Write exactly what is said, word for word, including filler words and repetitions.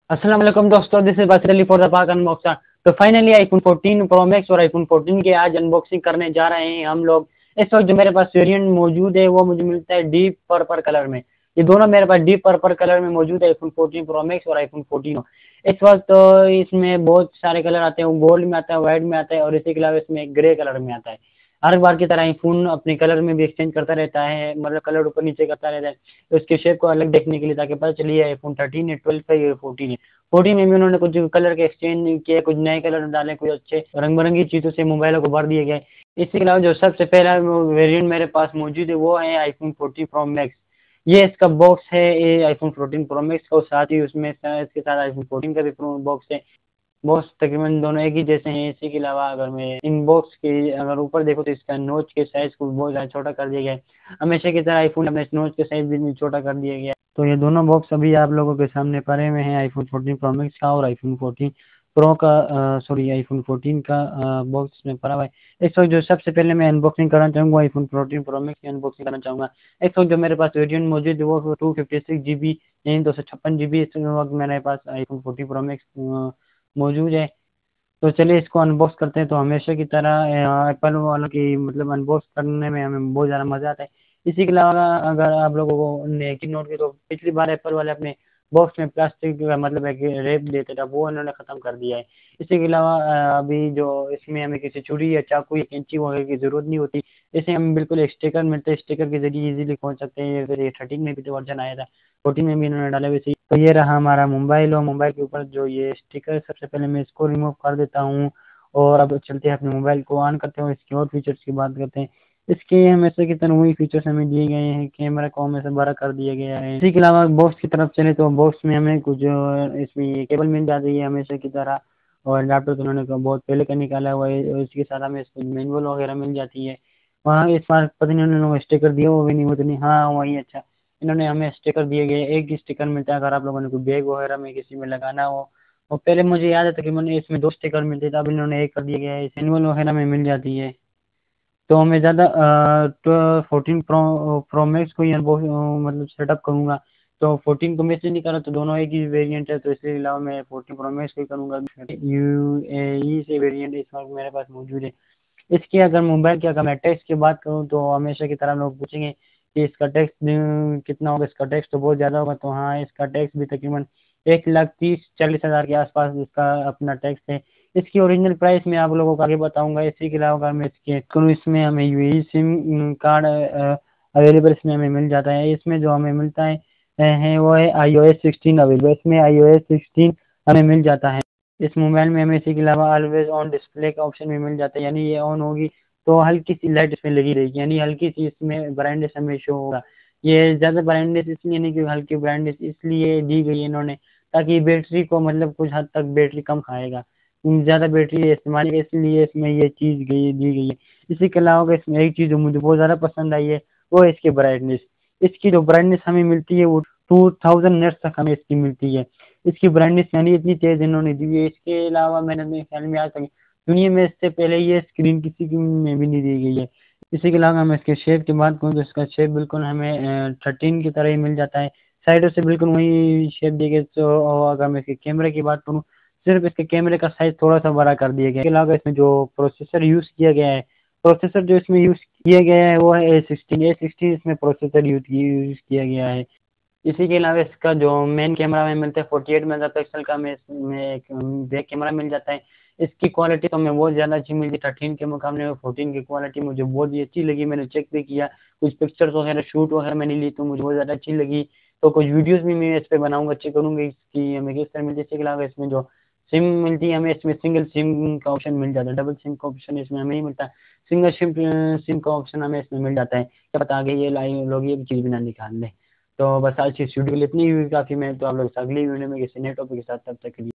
अस्सलाम वालेकुम दोस्तों, this is Basar Ali for the Pak unboxer. तो finally iPhone fourteen pro max और आईफोन फोर्टीन के आज अनबॉक्सिंग करने जा रहे हैं हम लोग। इस वक्त जो मेरे पास वेरिएंट मौजूद है वो मुझे मिलता है डीप पर्पल कलर में। ये दोनों मेरे पास डीप पर्पल कलर में मौजूद है, आईफोन फोर्टीन प्रो मैक्स और आईफोन फोर्टीन। इस वक्त तो इसमें बहुत सारे कलर आते हैं, गोल्ड में आता है, व्हाइट में आता है और इसी के अलावा इसमें ग्रे कलर में आता है। हर बार की तरह आईफोन अपने कलर में भी एक्सचेंज करता रहता है, मतलब कलर ऊपर नीचे करता रहता है तो उसके शेप को अलग देखने के लिए, ताकि पता चलिए आईफोन थर्टीन है, ट्वेल्व है, ये फोर्टीन है। फोर्टीन में भी उन्होंने कुछ कलर के एक्सचेंज किए, कुछ नए कलर डाले, कुछ अच्छे रंग बिरंगी चीजों से मोबाइलों को भर दिए गए। इसके अलावा जो सबसे पहला वेरिएंट मेरे पास मौजूद है वो है आईफोन फोर्टीन प्रो मैक्स। ये इसका बॉक्स है, ये आईफोन फोर्टीन प्रो मैक्स का, और साथ ही उसमें इसके साथ आईफोन फोर्टीन का भी बॉक्स है। बॉक्स तकरीबन दोनों एक ही जैसे हैं। इसी के अलावा अगर मैं इन बॉक्स की अगर ऊपर देखो तो इसका नोच के साइज को बहुत ज़्यादा छोटा कर दिया गया है। हमेशा की तरह आईफोन अपने नोच के साइज भी छोटा कर दिया गया है। तो ये दोनों बॉक्स अभी आप लोगों के सामने पड़े हुए हैं, आईफोन फोर्टीन प्रो मैक्स का और आईफोन फोर्टीन प्रो का, सॉरी आईफोन फोर्टीन का बॉक्स में पड़ा हुआ है। इस वक्त जो सबसे पहले मैं अनबॉक्सिंग करना चाहूँगा आईफोन फोर्टीन प्रो मैक्स की अनबॉक्सिंग करना चाहूँगा। इस वक्त जो मेरे पास वेरिएंट मौजूद है वो two fifty six G B यानी दो सौ छप्पन जी बी इस वक्त मेरे पास आईफोन फोर्टीन प्रो मैक्स मौजूद है। तो चलिए इसको अनबॉक्स करते हैं। तो हमेशा की तरह एप्पल वालों की मतलब अनबॉक्स करने में हमें बहुत ज़्यादा मज़ा आता है। इसी के अलावा अगर आप लोगों को ने की नोट की, तो पिछली बार एप्पल वाले अपने बॉक्स में प्लास्टिक का मतलब एक रैप देते थे, वो उन्होंने ख़त्म कर दिया है। इसी के अलावा अ, अभी जो इसमें हमें किसी छुरी या चाकू या कैंची वगैरह की ज़रूरत नहीं होती। इसे हम बिल्कुल एक स्टिकर मिलता है, स्टिकर के ज़रिए इजीली खोल सकते हैं। फिर ये थर्टीन में भी तो वर्जन आया था, फोर्टीन में भी इन्होंने डाला वैसे ही। तो ये रहा हमारा मोबाइल, और मोबाइल के ऊपर जो ये स्टिकर, सबसे पहले मैं इसको रिमूव कर देता हूँ। और अब चलते हैं अपने मोबाइल को ऑन करते हैं, इसके और फीचर्स की बात करते हैं। इसके हमेशा की तरह वही फीचर्स हमें दिए गए हैं, कैमरा को हमेशा बड़ा कर दिया गया है। इसी के अलावा बॉक्स की तरफ चले तो बॉक्स में हमें कुछ अ, इसमें केबल मिल जाती है हमेशा की तरह, और लैपटॉप उन्होंने का बहुत पहले का निकाला हुआ है, और इसके साथ हमें इसको मैनुअल वगैरह मिल जाती है। वहाँ इस बार पता नहीं उन्होंने स्टिकर दिया वो भी नहीं, वो तो नहीं, हाँ वही, अच्छा इन्होंने हमें स्टिकर दिए गए। एक ही स्टिकर मिलता है अगर आप लोगों ने कोई बैग वगैरह में किसी में लगाना हो। और पहले मुझे याद है तकरीबन इसमें दो स्टिकर मिलते थे, अब इन्होंने एक कर दिया गया है, मैनुअल वगैरह में मिल जाती है। तो मैं ज़्यादा तो फोर्टीन प्रो प्रो मैक्स को ही अनबॉक्स मतलब सेटअप करूँगा। तो फोर्टीन को मैं से नहीं करा, तो दोनों एक ही वेरिएंट है, तो इसके अलावा मैं फोर्टीन प्रो मैक्स को ही करूँगा। यू ए ई से वेरिएंट इस वक्त मेरे पास मौजूद है। इसकी अगर मोबाइल की अगर मैं टैक्स की बात करूँ तो हमेशा की तरह लोग पूछेंगे कि इसका टैक्स कितना होगा, इसका टैक्स तो बहुत ज़्यादा होगा। तो हाँ, इसका टैक्स भी तकरीबन एक लाख तीस चालीस हज़ार के आसपास इसका अपना टैक्स है। इसकी ओरिजिनल प्राइस मैं आप लोगों को आगे बताऊंगा। इसी के अलावा अगर मैं इसके करूँ, इसमें हमें U A E sim card available इसमें हमें मिल जाता है। इसमें जो हमें मिलता है है वो है I O S sixteen available, इसमें आई ओ एस सिक्सटीन हमें मिल जाता है। इस मोबाइल में हमें इसी के अलावा ऑलवेज ऑन डिस्प्ले का ऑप्शन भी मिल जाता है, यानी ये ऑन होगी तो हल्की सी लाइट इसमें लगी रहेगी, यानी हल्की सी इसमें ब्राइटनेस हमें शो होगा। ये ज़्यादा ब्राइटनेस इसलिए नहीं, कि हल्की ब्राइटनेस इसलिए दी गई है इन्होंने ताकि बैटरी को मतलब कुछ हद तक बैटरी कम खाएगा, ज़्यादा बैटरी इस्तेमाल है, इसलिए इसमें ये चीज़ गई दी गई है। इसी के अलावा इसमें एक चीज़ जो मुझे बहुत ज़्यादा पसंद आई है वो है इसकी ब्राइटनेस। इसकी जो ब्राइटनेस हमें मिलती है वो टू थाउजेंड नेट्स तक हमें इसकी मिलती है। इसकी ब्राइटनेस यानी इतनी तेज़ इन्होंने दी है। इसके अलावा मैंने अपने ख्याल में आज तक दुनिया में इससे पहले ये स्क्रीन किसी की में भी नहीं दी गई है। इसी के अलावा मैं इसके शेप की बात करूँ तो इसका शेप बिल्कुल हमें थर्टीन की तरह ही मिल जाता है, साइडों से बिल्कुल वही शेप दी गई। तो अगर मैं इसके कैमरे की बात करूँ, सिर्फ इसके कैमरे का साइज थोड़ा सा बड़ा कर दिया गया है। इसके अलावा इसमें जो प्रोसेसर यूज़ किया गया है, प्रोसेसर जो इसमें यूज़ किया गया है वो है ए सिक्सटीन ए सिक्सटीन इसमें प्रोसेसर यूज़ यूज़ किया गया है। इसी के अलावा इसका जो मेन कैमरा में मिलता है फोर्टी एट मेगापिक्सल का, में इसमें एक बैक कैमरा मिल जाता है। इसकी क्वालिटी तो हमें बहुत ज़्यादा अच्छी मिली, थर्टीन के मुकाबले में फोर्टीन की क्वालिटी मुझे बहुत ही अच्छी लगी। मैंने चेक भी किया, कुछ पिक्चर्स वगैरह शूट वगैरह मैंने ली तो मुझे बहुत ज़्यादा अच्छी लगी। तो कुछ वीडियोस भी मैं इस पर बनाऊंगा, चेक करूँगा इसकी हमें किस तरह मिलती है। इसके अलावा इसमें जो सिम मिलती है हमें, इसमें सिंगल सिम का ऑप्शन मिल जाता है, डबल सिम का ऑप्शन इसमें हमें नहीं मिलता। सिंगल सिम सिम का ऑप्शन हमें इसमें मिल जाता है। क्या पता आगे ये लाई लोग ये चीज़ भी ना निकाल दें। तो बस आज की वीडियो इतनी हुई काफ़ी। मैं तो आप लोग अगली वीडियो में किसी नए टॉपिक के साथ, तब तक के लिए